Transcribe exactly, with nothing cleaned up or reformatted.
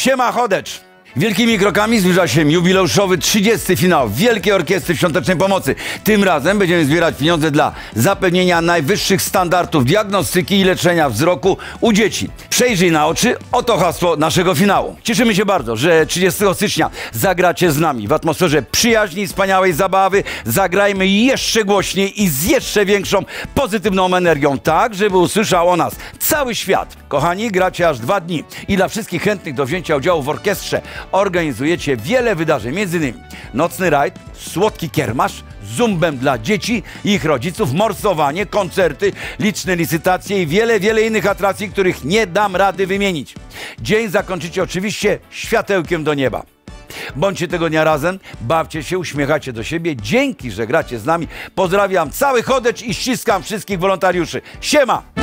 Siema Chodecz! Wielkimi krokami zbliża się jubileuszowy trzydziesty finał Wielkiej Orkiestry Świątecznej Pomocy. Tym razem będziemy zbierać pieniądze dla zapewnienia najwyższych standardów diagnostyki i leczenia wzroku u dzieci. Przejrzyj na oczy, oto hasło naszego finału. Cieszymy się bardzo, że trzydziestego stycznia zagracie z nami w atmosferze przyjaźni i wspaniałej zabawy. Zagrajmy jeszcze głośniej i z jeszcze większą pozytywną energią, tak żeby usłyszał o nas cały świat. Kochani, gracie aż dwa dni i dla wszystkich chętnych do wzięcia udziału w orkiestrze organizujecie wiele wydarzeń, między innymi nocny rajd, słodki kiermasz, zumbem dla dzieci i ich rodziców, morsowanie, koncerty, liczne licytacje i wiele, wiele innych atrakcji, których nie dam rady wymienić. Dzień zakończycie oczywiście światełkiem do nieba. Bądźcie tego dnia razem, bawcie się, uśmiechacie do siebie. Dzięki, że gracie z nami. Pozdrawiam cały Chodecz i ściskam wszystkich wolontariuszy. Siema!